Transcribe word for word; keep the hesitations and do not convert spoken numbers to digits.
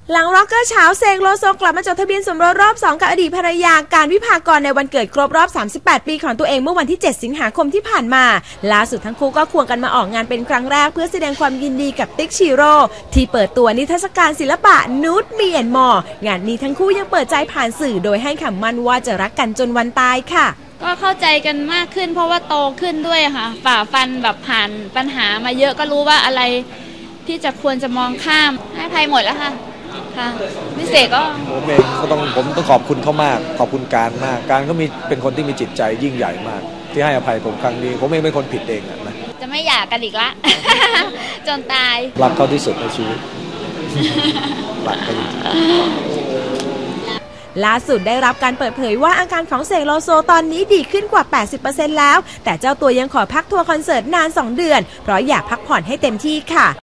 หลังร็อกเกอร์เช้าเสกโลโซกลับมาจดทะเบียนสมรสรอบสองกับอดีตภรรยาการวิภากรในวันเกิดครบรอบสามสิบแปดปีของตัวเองเมื่อวันที่เจ็ดสิงหาคมที่ผ่านมาล่าสุดทั้งคู่ก็ควงกันมาออกงานเป็นครั้งแรกเพื่อแสดงความยินดีกับติ๊กชิโร่ที่เปิดตัวนิทรรศการศิลปะนูดมีแอนมอร์งานนี้ทั้งคู่ยังเปิดใจผ่านสื่อโดยให้คำมั่นว่าจะรักกันจนวันตายค่ะก็เข้าใจกันมากขึ้นเพราะว่าโตขึ้นด้วยค่ะฝ่าฟันแบบผ่านปัญหามาเยอะก็รู้ว่าอะไรที่จะควรจะมองข้ามให้ภัยหมดแล้วค่ะค่ะพิเศษก็ผมเองก็ต้องผมต้องขอบคุณเขามากขอบคุณการมากการก็มีเป็นคนที่มีจิตใจยิ่งใหญ่มากที่ให้อภัยผมครั้งนี้ผมเองเป็นคนผิดเองนะจะไม่อยากกันอีกละ จนตายรักเขาที่สุดในชีวิตรักเขาจริงล่าสุดได้รับการเปิดเผยว่าอาการของเสกโลโซตอนนี้ดีขึ้นกว่า แปดสิบเปอร์เซ็นต์ แล้วแต่เจ้าตัวยังขอพักทัวร์คอนเสิร์ตนานสองเดือนเพราะอยากพักผ่อนให้เต็มที่ค่ะ